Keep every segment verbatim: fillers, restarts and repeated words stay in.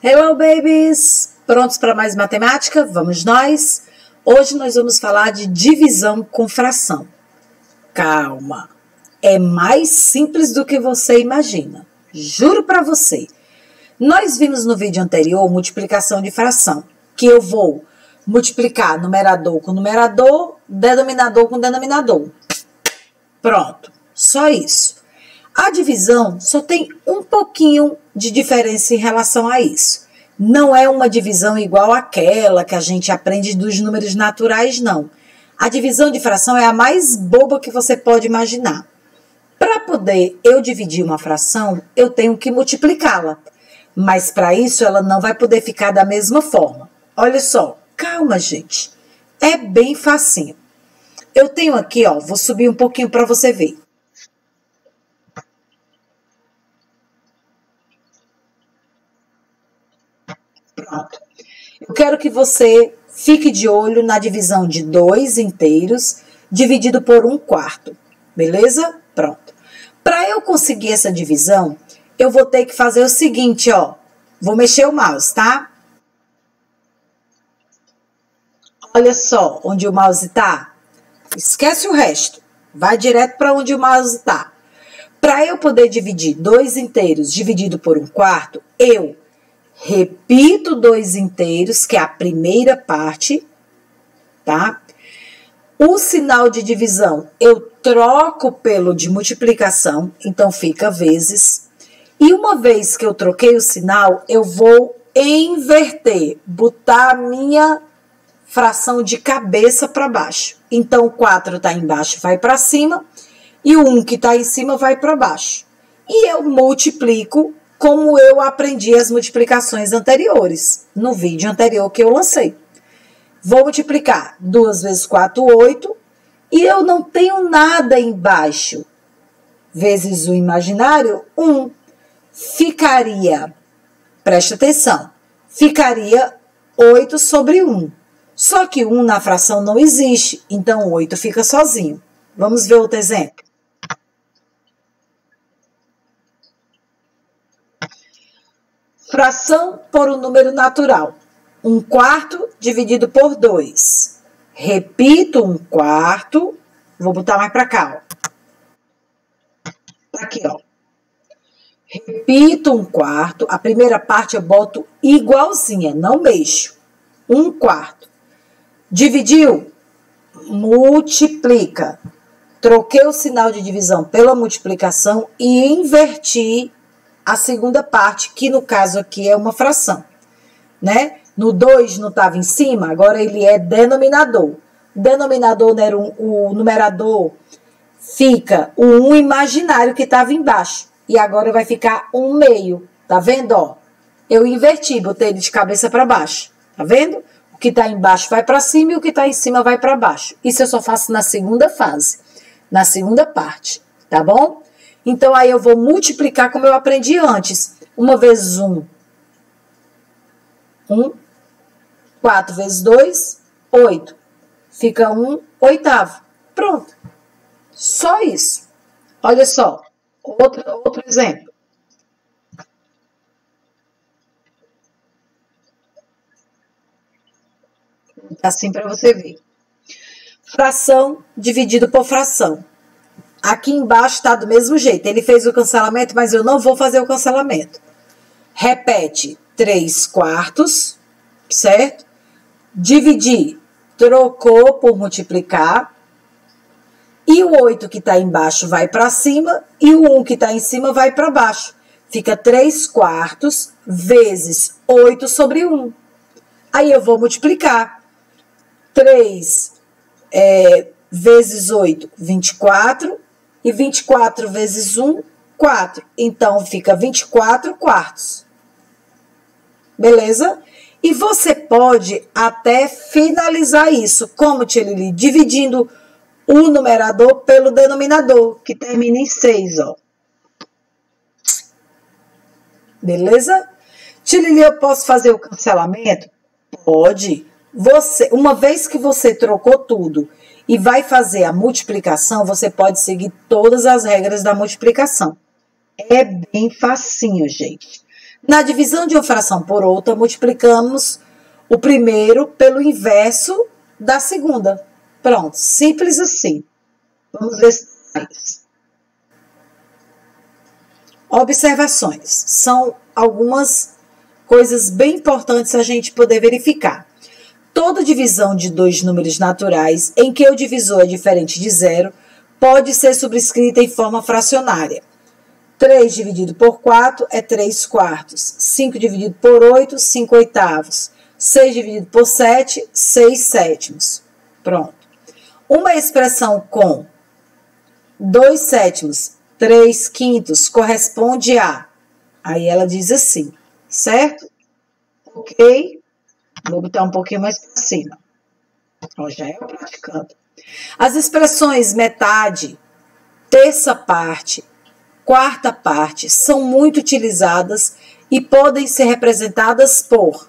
Hello, babies! Prontos para mais matemática? Vamos nós? Hoje nós vamos falar de divisão com fração. Calma! É mais simples do que você imagina. Juro para você. Nós vimos no vídeo anterior multiplicação de fração, que eu vou multiplicar numerador com numerador, denominador com denominador. Pronto, só isso. A divisão só tem um pouquinho de diferença em relação a isso. Não é uma divisão igual àquela que a gente aprende dos números naturais, não. A divisão de fração é a mais boba que você pode imaginar. Para poder eu dividir uma fração, eu tenho que multiplicá-la. Mas para isso ela não vai poder ficar da mesma forma. Olha só, calma, gente. É bem facinho. Eu tenho aqui, ó, vou subir um pouquinho para você ver. Pronto. Eu quero que você fique de olho na divisão de dois inteiros dividido por um quarto. Beleza? Pronto. Para eu conseguir essa divisão, eu vou ter que fazer o seguinte, ó. Vou mexer o mouse, tá? Olha só onde o mouse tá. Esquece o resto. Vai direto para onde o mouse tá. Para eu poder dividir dois inteiros dividido por um quarto, eu repito dois inteiros, que é a primeira parte, tá? O sinal de divisão eu troco pelo de multiplicação, então fica vezes. E uma vez que eu troquei o sinal, eu vou inverter, botar a minha fração de cabeça para baixo. Então, o quatro está embaixo, vai para cima, e o um que está em cima vai para baixo. E eu multiplico como eu aprendi as multiplicações anteriores, no vídeo anterior que eu lancei. Vou multiplicar duas vezes quatro, oito, e eu não tenho nada embaixo. Vezes o imaginário, um. Ficaria, preste atenção, ficaria oito sobre um. Só que um na fração não existe, então oito fica sozinho. Vamos ver outro exemplo. Fração por um número natural. Um quarto dividido por dois. Repito um quarto. Vou botar mais para cá, ó. Aqui, ó. Repito um quarto. A primeira parte eu boto igualzinha, não mexo. Um quarto. Dividiu? Multiplica. Troquei o sinal de divisão pela multiplicação e inverti a segunda parte, que no caso aqui é uma fração, né? No dois não estava em cima, agora ele é denominador. Denominador, né, o, o numerador, fica o um imaginário que estava embaixo. E agora vai ficar um meio, tá vendo, ó? Eu inverti, botei ele de cabeça para baixo, tá vendo? O que está embaixo vai para cima e o que está em cima vai para baixo. Isso eu só faço na segunda fase, na segunda parte, tá bom? Então, aí eu vou multiplicar como eu aprendi antes. Uma vezes um. Um. Quatro vezes dois, oito. Fica um oitavo. Pronto. Só isso. Olha só. Outro, outro exemplo. Assim para você ver. Fração dividido por fração. Aqui embaixo está do mesmo jeito. Ele fez o cancelamento, mas eu não vou fazer o cancelamento. Repete três quartos, certo? Dividir, trocou por multiplicar. E o oito que está embaixo vai para cima e o um que está em cima vai para baixo. Fica três quartos vezes oito sobre um. Aí eu vou multiplicar. três é, vezes oito, vinte e quatro. E vinte e quatro vezes um, quatro. Então, fica vinte e quatro quartos. Beleza? E você pode até finalizar isso. Como, Tia Lili? Dividindo o numerador pelo denominador, que termina em seis, ó. Beleza? Tia Lili, eu posso fazer o cancelamento? Pode. Você, uma vez que você trocou tudo e vai fazer a multiplicação, você pode seguir todas as regras da multiplicação. É bem facinho, gente. Na divisão de uma fração por outra, multiplicamos o primeiro pelo inverso da segunda. Pronto, simples assim. Vamos ver se mais. Observações. São algumas coisas bem importantes a gente poder verificar. Toda divisão de dois números naturais em que o divisor é diferente de zero pode ser subscrita em forma fracionária. três dividido por quatro é três quartos. cinco dividido por oito, cinco oitavos. seis dividido por sete, seis sétimos. Pronto. Uma expressão com dois sétimos, três quintos corresponde a... Aí ela diz assim, certo? Ok? Vou botar um pouquinho mais para cima. Ó, já é o praticando. As expressões metade, terça parte, quarta parte são muito utilizadas e podem ser representadas por...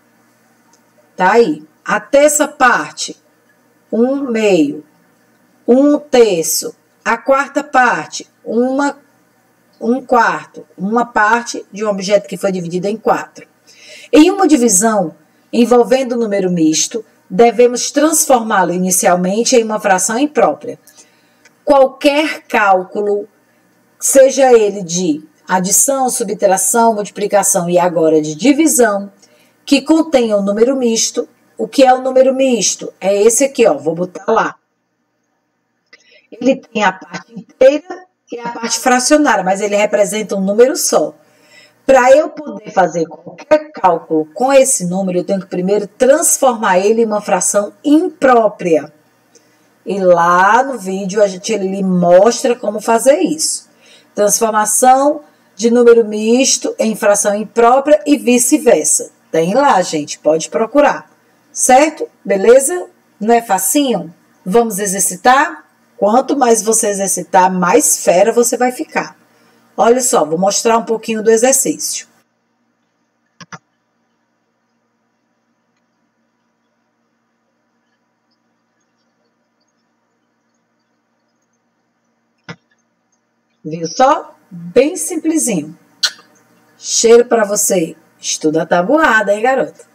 Tá aí. A terça parte, um meio, um terço. A quarta parte, uma, um quarto, uma parte de um objeto que foi dividido em quatro. Em uma divisão envolvendo o número misto, devemos transformá-lo inicialmente em uma fração imprópria. Qualquer cálculo, seja ele de adição, subtração, multiplicação e agora de divisão, que contenha o número misto. O que é o número misto? É esse aqui, ó, vou botar lá. Ele tem a parte inteira e a parte fracionária, mas ele representa um número só. Para eu poder fazer qualquer cálculo com esse número, eu tenho que primeiro transformar ele em uma fração imprópria. E lá no vídeo a gente ele mostra como fazer isso. Transformação de número misto em fração imprópria e vice-versa. Tem lá, gente, pode procurar. Certo? Beleza? Não é facinho? Vamos exercitar? Quanto mais você exercitar, mais fera você vai ficar. Olha só, vou mostrar um pouquinho do exercício. Viu só? Bem simplesinho. Cheiro para você. Estuda a tabuada, hein, garoto?